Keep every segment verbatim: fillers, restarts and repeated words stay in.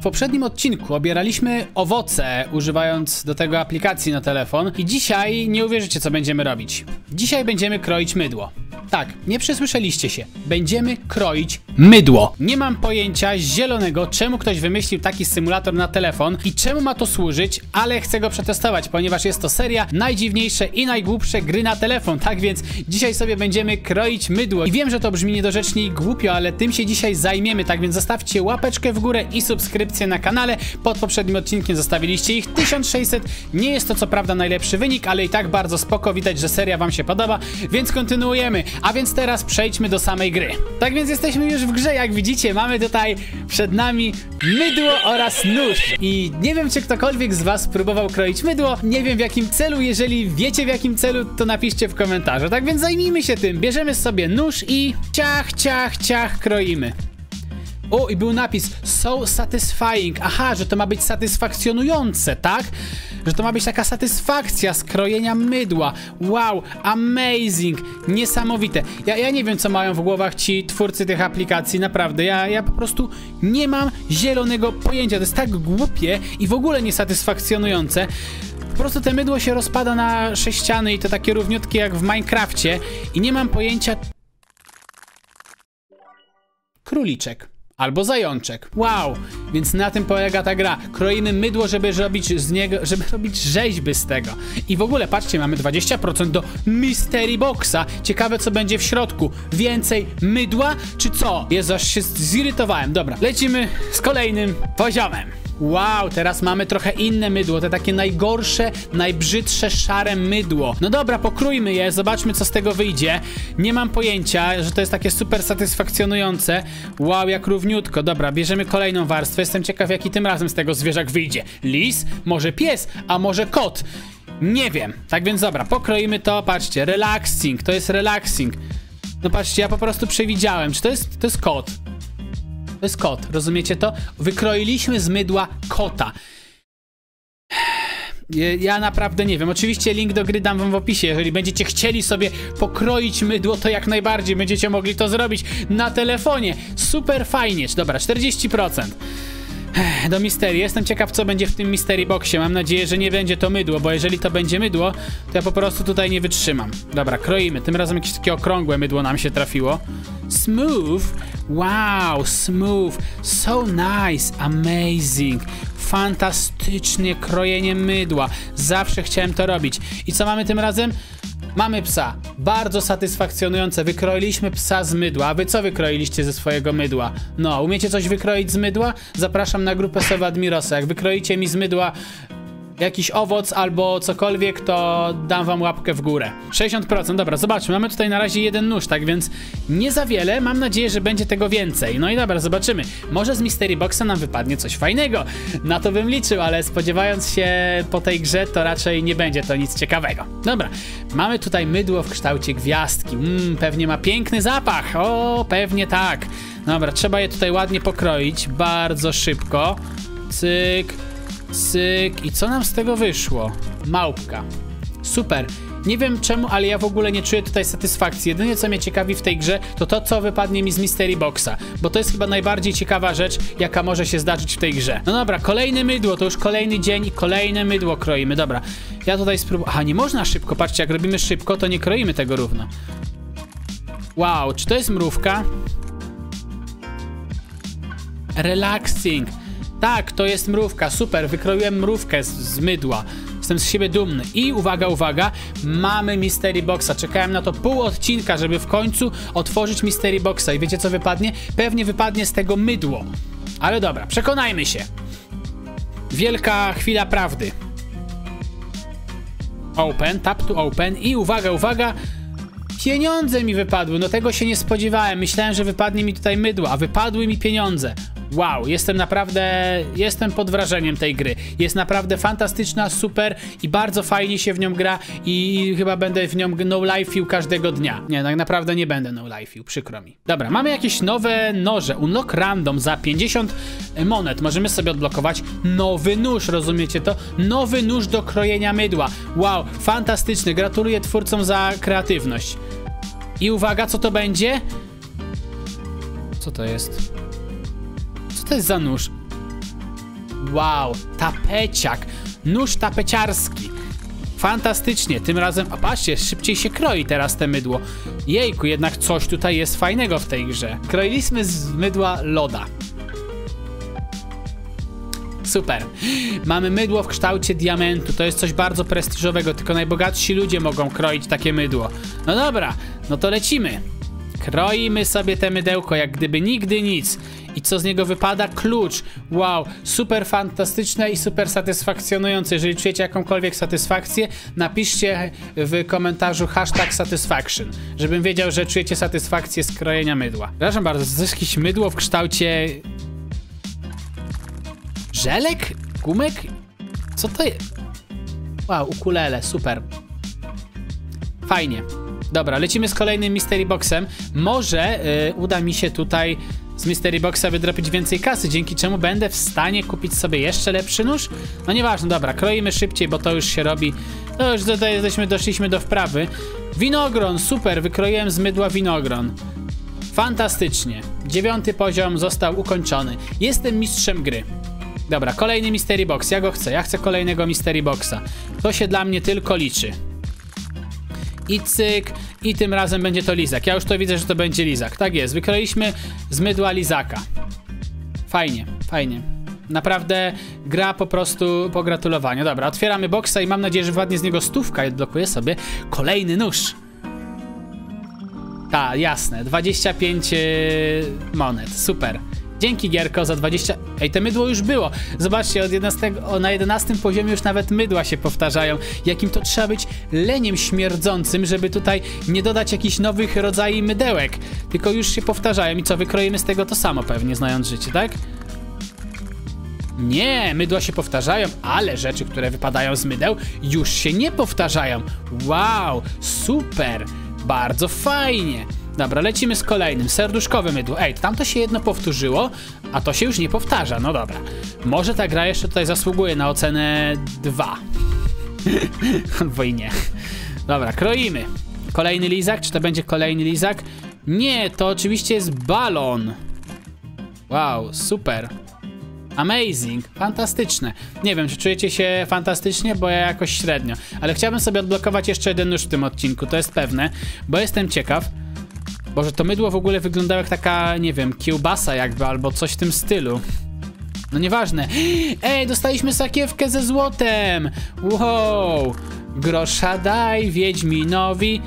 poprzednim odcinku obieraliśmy owoce, używając do tego aplikacji na telefon. I dzisiaj nie uwierzycie, co będziemy robić. Dzisiaj będziemy kroić mydło. Tak, nie przesłyszeliście się. Będziemy kroić mydło. Nie mam pojęcia zielonego, czemu ktoś wymyślił taki symulator na telefon i czemu ma to służyć, ale chcę go przetestować, ponieważ jest to seria najdziwniejsze i najgłupsze gry na telefon. Tak więc dzisiaj sobie będziemy kroić mydło. I wiem, że to brzmi niedorzecznie i głupio, ale tym się dzisiaj zajmiemy. Tak więc zostawcie łapeczkę w górę i subskrypcję na kanale. Pod poprzednim odcinkiem zostawiliście ich tysiąc sześćset. Nie jest to co prawda najlepszy wynik, ale i tak bardzo spoko. Widać, że seria wam się podoba, więc kontynuujemy. A więc teraz przejdźmy do samej gry. Tak więc jesteśmy już w grze, jak widzicie, mamy tutaj przed nami mydło oraz nóż. I nie wiem, czy ktokolwiek z was próbował kroić mydło, nie wiem w jakim celu, jeżeli wiecie w jakim celu, to napiszcie w komentarzu. Tak więc zajmijmy się tym, bierzemy sobie nóż i ciach, ciach, ciach kroimy. O, i był napis so satisfying. Aha, że to ma być satysfakcjonujące, tak? Że to ma być taka satysfakcja z krojenia mydła. Wow, amazing, niesamowite. Ja, ja nie wiem, co mają w głowach ci twórcy tych aplikacji, naprawdę. Ja, ja po prostu nie mam zielonego pojęcia. To jest tak głupie i w ogóle niesatysfakcjonujące. Po prostu te mydło się rozpada na sześciany i to takie równiutkie jak w Minecrafcie. I nie mam pojęcia... Króliczek. Albo zajączek. Wow, więc na tym polega ta gra. Kroimy mydło, żeby robić z niego, żeby robić rzeźby z tego. I w ogóle, patrzcie, mamy dwadzieścia procent do Mystery Boxa. Ciekawe, co będzie w środku. Więcej mydła, czy co? Jezu, aż się zirytowałem. Dobra, lecimy z kolejnym poziomem. Wow, teraz mamy trochę inne mydło, te takie najgorsze, najbrzydsze, szare mydło. No dobra, pokrójmy je, zobaczmy, co z tego wyjdzie. Nie mam pojęcia, że to jest takie super satysfakcjonujące. Wow, jak równiutko. Dobra, bierzemy kolejną warstwę. Jestem ciekaw, jaki tym razem z tego zwierzak wyjdzie. Lis? Może pies? A może kot? Nie wiem. Tak więc dobra, pokroimy to. Patrzcie, relaxing, to jest relaxing. No patrzcie, ja po prostu przewidziałem. Czy to jest, to jest kot? To jest kot, rozumiecie to? Wykroiliśmy z mydła kota. Ja naprawdę nie wiem. Oczywiście link do gry dam wam w opisie. Jeżeli będziecie chcieli sobie pokroić mydło, to jak najbardziej będziecie mogli to zrobić na telefonie. Super fajnie. Dobra, czterdzieści procent. Do misterii. Jestem ciekaw, co będzie w tym Mystery Boxie. Mam nadzieję, że nie będzie to mydło, bo jeżeli to będzie mydło, to ja po prostu tutaj nie wytrzymam. Dobra, kroimy. Tym razem jakieś takie okrągłe mydło nam się trafiło. Smooth. Wow, smooth. So nice. Amazing. Fantastycznie krojenie mydła. Zawsze chciałem to robić. I co mamy tym razem? Mamy psa. Bardzo satysfakcjonujące. Wykroiliśmy psa z mydła. A wy co wykroiliście ze swojego mydła? No, umiecie coś wykroić z mydła? Zapraszam na grupę Sowa Admirosa. Jak wykroicie mi z mydła jakiś owoc albo cokolwiek, to dam wam łapkę w górę. sześćdziesiąt procent, dobra, zobaczmy. Mamy tutaj na razie jeden nóż, tak więc nie za wiele. Mam nadzieję, że będzie tego więcej. No i dobra, zobaczymy. Może z Mystery Boxa nam wypadnie coś fajnego. Na to bym liczył, ale spodziewając się po tej grze, to raczej nie będzie to nic ciekawego. Dobra, mamy tutaj mydło w kształcie gwiazdki. Mmm, pewnie ma piękny zapach. O, pewnie tak. Dobra, trzeba je tutaj ładnie pokroić. Bardzo szybko. Cyk. Cyk. I co nam z tego wyszło? Małpka. Super. Nie wiem czemu, ale ja w ogóle nie czuję tutaj satysfakcji. Jedyne, co mnie ciekawi w tej grze, to to, co wypadnie mi z Mystery Boxa. Bo to jest chyba najbardziej ciekawa rzecz, jaka może się zdarzyć w tej grze. No dobra, kolejne mydło. To już kolejny dzień i kolejne mydło kroimy. Dobra, ja tutaj spróbuję... Aha, nie można szybko. Patrzcie, jak robimy szybko, to nie kroimy tego równo. Wow, czy to jest mrówka? Relaxing. Tak, to jest mrówka, super, wykroiłem mrówkę z, z mydła. Jestem z siebie dumny. I uwaga, uwaga, mamy Mystery Boxa. Czekałem na to pół odcinka, żeby w końcu otworzyć Mystery Boxa. I wiecie, co wypadnie? Pewnie wypadnie z tego mydło. Ale dobra, przekonajmy się. Wielka chwila prawdy. Open, tap to open i uwaga, uwaga, pieniądze mi wypadły. No tego się nie spodziewałem. Myślałem, że wypadnie mi tutaj mydło, a wypadły mi pieniądze. Wow, jestem naprawdę, jestem pod wrażeniem tej gry. Jest naprawdę fantastyczna, super i bardzo fajnie się w nią gra i chyba będę w nią no-life'ił każdego dnia. Nie, tak naprawdę nie będę no-life'ił, przykro mi. Dobra, mamy jakieś nowe noże. Unlock random za pięćdziesiąt monet. Możemy sobie odblokować nowy nóż, rozumiecie to? Nowy nóż do krojenia mydła. Wow, fantastyczny. Gratuluję twórcom za kreatywność. I uwaga, co to będzie? Co to jest? Co to jest za nóż? Wow, tapeciak. Nóż tapeciarski. Fantastycznie, tym razem, a patrzcie, szybciej się kroi teraz te mydło. Jejku, jednak coś tutaj jest fajnego w tej grze. Kroiliśmy z mydła loda. Super. Mamy mydło w kształcie diamentu. To jest coś bardzo prestiżowego. Tylko najbogatsi ludzie mogą kroić takie mydło. No dobra, no to lecimy. Kroimy sobie te mydełko, jak gdyby nigdy nic. I co z niego wypada? Klucz. Wow, super fantastyczne i super satysfakcjonujące. Jeżeli czujecie jakąkolwiek satysfakcję, napiszcie w komentarzu hashtag satisfaction, żebym wiedział, że czujecie satysfakcję z krojenia mydła. Przepraszam bardzo, to jest jakieś mydło w kształcie... żelek? Gumek? Co to jest? Wow, ukulele, super. Fajnie. Dobra, lecimy z kolejnym Mystery Boxem. Może yy, uda mi się tutaj z Mystery Boxa wydropić więcej kasy, dzięki czemu będę w stanie kupić sobie jeszcze lepszy nóż. No nieważne, dobra, kroimy szybciej, bo to już się robi. To już tutaj jesteśmy, doszliśmy do wprawy. Winogron, super, wykroiłem z mydła winogron. Fantastycznie. Dziewiąty poziom został ukończony. Jestem mistrzem gry. Dobra, kolejny Mystery Box, ja go chcę, ja chcę kolejnego Mystery Boxa. To się dla mnie tylko liczy. I cyk, i tym razem będzie to lizak. Ja już to widzę, że to będzie lizak. Tak jest, wykroiliśmy z mydła lizaka. Fajnie, fajnie. Naprawdę gra po prostu pogratulowania. Dobra, otwieramy boksa i mam nadzieję, że wypadnie z niego stówka i odblokuję sobie kolejny nóż. Ta, jasne, dwadzieścia pięć yy, monet, super. Dzięki gierko za dwadzieścia... Ej, te mydło już było. Zobaczcie, od jedenastego, o, na jedenastym poziomie już nawet mydła się powtarzają. Jakim to trzeba być leniem śmierdzącym, żeby tutaj nie dodać jakichś nowych rodzajów mydełek. Tylko już się powtarzają. I co, wykroimy z tego to samo pewnie, znając życie, tak? Nie, mydła się powtarzają, ale rzeczy, które wypadają z mydeł, już się nie powtarzają. Wow, super, bardzo fajnie. Dobra, lecimy z kolejnym, serduszkowe mydło. Ej, tam to się jedno powtórzyło, a to się już nie powtarza, no dobra. Może ta gra jeszcze tutaj zasługuje na ocenę dwa. Albo i nie. Dobra, kroimy. Kolejny lizak, czy to będzie kolejny lizak? Nie, to oczywiście jest balon. Wow, super. Amazing, fantastyczne. Nie wiem, czy czujecie się fantastycznie, bo ja jakoś średnio. Ale chciałbym sobie odblokować jeszcze jeden nóż w tym odcinku, to jest pewne, bo jestem ciekaw. Boże, to mydło w ogóle wyglądało jak taka, nie wiem, kiełbasa jakby, albo coś w tym stylu. No nieważne. Ej, dostaliśmy sakiewkę ze złotem! Wow! Grosza daj Wiedźminowi,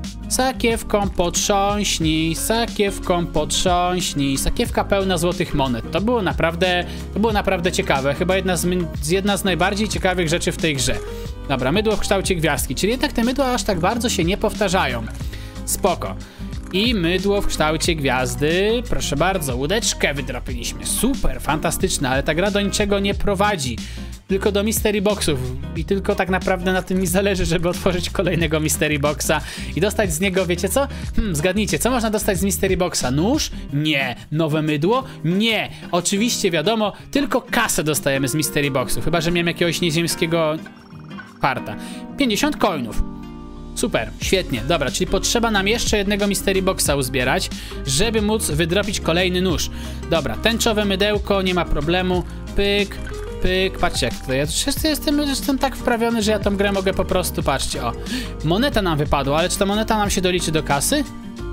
sakiewką potrząśnij, sakiewką potrząśnij. Sakiewka pełna złotych monet. To było naprawdę, to było naprawdę ciekawe. Chyba jedna z, jedna z najbardziej ciekawych rzeczy w tej grze. Dobra, mydło w kształcie gwiazdki, czyli jednak te mydła aż tak bardzo się nie powtarzają. Spoko. I mydło w kształcie gwiazdy, proszę bardzo, łódeczkę wydropiliśmy, super, fantastyczne, ale ta gra do niczego nie prowadzi, tylko do Mystery Boxów i tylko tak naprawdę na tym mi zależy, żeby otworzyć kolejnego Mystery Boxa i dostać z niego, wiecie co? Hmm, zgadnijcie, co można dostać z Mystery Boxa? Nóż? Nie. Nowe mydło? Nie. Oczywiście wiadomo, tylko kasę dostajemy z Mystery Boxów, chyba że miałem jakiegoś nieziemskiego parta. pięćdziesiąt coinów. Super, świetnie, dobra, czyli potrzeba nam jeszcze jednego Mystery Boxa uzbierać, żeby móc wydropić kolejny nóż. Dobra, tęczowe mydełko, nie ma problemu, pyk, pyk, patrzcie jak to ja wszyscy jestem, jestem tak wprawiony, że ja tą grę mogę po prostu, patrzcie, o. Moneta nam wypadła, ale czy ta moneta nam się doliczy do kasy?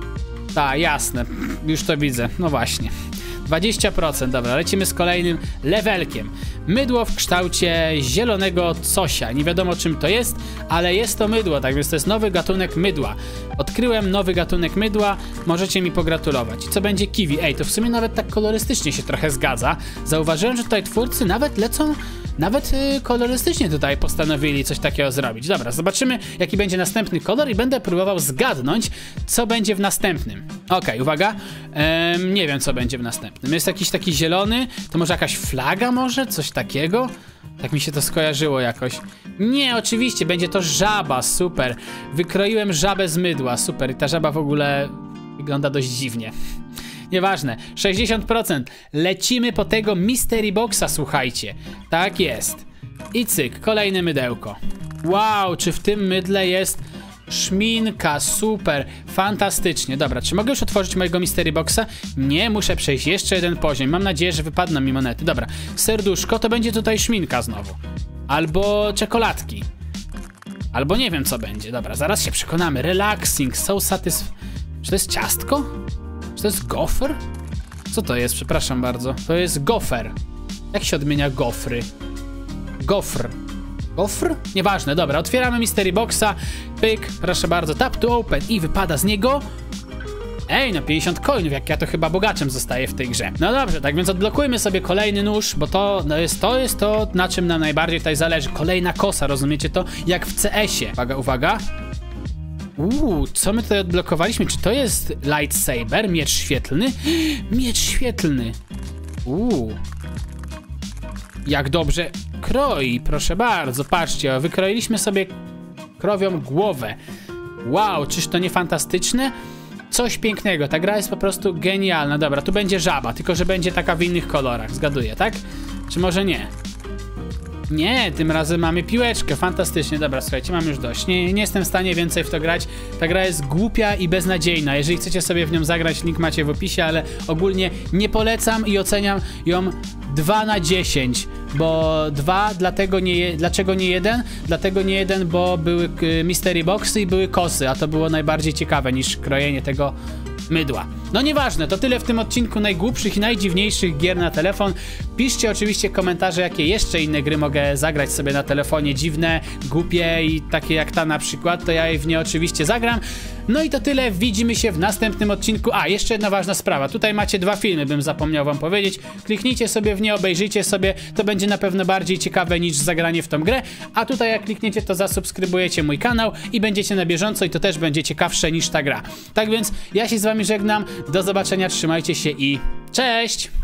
Tak, jasne, już to widzę, no właśnie. dwadzieścia procent, dobra, lecimy z kolejnym levelkiem. Mydło w kształcie zielonego cosia. Nie wiadomo czym to jest, ale jest to mydło, tak więc to jest nowy gatunek mydła. Odkryłem nowy gatunek mydła, możecie mi pogratulować. Co będzie kiwi? Ej, to w sumie nawet tak kolorystycznie się trochę zgadza. Zauważyłem, że tutaj twórcy nawet lecą, nawet yy, kolorystycznie tutaj postanowili coś takiego zrobić. Dobra, zobaczymy jaki będzie następny kolor i będę próbował zgadnąć, co będzie w następnym. Okej, okay, uwaga, ehm, nie wiem co będzie w następnym. Jest jakiś taki zielony, to może jakaś flaga może? Coś takiego? Tak mi się to skojarzyło jakoś. Nie, oczywiście, będzie to żaba, super. Wykroiłem żabę z mydła, super. I ta żaba w ogóle wygląda dość dziwnie. Nieważne, sześćdziesiąt procent. Lecimy po tego Mystery Boxa, słuchajcie. Tak jest. I cyk, kolejne mydełko. Wow, czy w tym mydle jest Szminka, super, fantastycznie. Dobra, czy mogę już otworzyć mojego Mystery Boxa? Nie, muszę przejść jeszcze jeden poziom. Mam nadzieję, że wypadną mi monety. Dobra, serduszko, to będzie tutaj szminka znowu. Albo czekoladki. Albo nie wiem co będzie. Dobra, zaraz się przekonamy. Relaxing, so satisfying. Czy to jest ciastko? Czy to jest gofer? Co to jest? Przepraszam bardzo. To jest gofer. Jak się odmienia gofry? Gofr. Gofr? Nieważne, dobra, otwieramy Mystery Boxa. Pyk, proszę bardzo, tap to open i wypada z niego... Ej, no pięćdziesiąt coinów, jak ja to chyba bogaczem zostaję w tej grze. No dobrze, tak więc odblokujmy sobie kolejny nóż, bo to no jest, to jest to, na czym nam najbardziej tutaj zależy. Kolejna kosa, rozumiecie to? Jak w C S-ie. Uwaga, uwaga. Uuu, co my tutaj odblokowaliśmy? Czy to jest lightsaber? Miecz świetlny? Miecz świetlny. Uuu. Jak dobrze kroi, proszę bardzo, patrzcie, wykroiliśmy sobie krowią głowę. Wow, czyż to nie fantastyczne? Coś pięknego, ta gra jest po prostu genialna. Dobra, tu będzie żaba, tylko że będzie taka w innych kolorach, zgaduję, tak? Czy może nie? Nie, tym razem mamy piłeczkę, fantastycznie. Dobra, słuchajcie, mam już dość. Nie, nie jestem w stanie więcej w to grać. Ta gra jest głupia i beznadziejna. Jeżeli chcecie sobie w nią zagrać, link macie w opisie, ale ogólnie nie polecam i oceniam ją dwa na dziesięć. Bo dwa, dlatego nie, dlaczego nie jeden? Dlatego nie jeden, bo były y, Mystery Boxy i były kosy, a to było najbardziej ciekawe niż krojenie tego mydła. No nieważne, to tyle w tym odcinku najgłupszych i najdziwniejszych gier na telefon. Piszcie oczywiście komentarze, jakie jeszcze inne gry mogę zagrać sobie na telefonie, dziwne, głupie i takie jak ta na przykład, to ja w nie oczywiście zagram. No i to tyle, widzimy się w następnym odcinku. A, jeszcze jedna ważna sprawa, tutaj macie dwa filmy, bym zapomniał wam powiedzieć. Kliknijcie sobie w nie, obejrzyjcie sobie, to będzie na pewno bardziej ciekawe niż zagranie w tą grę. A tutaj jak klikniecie, to zasubskrybujecie mój kanał i będziecie na bieżąco i to też będzie ciekawsze niż ta gra. Tak więc ja się z wami żegnam, do zobaczenia, trzymajcie się i cześć!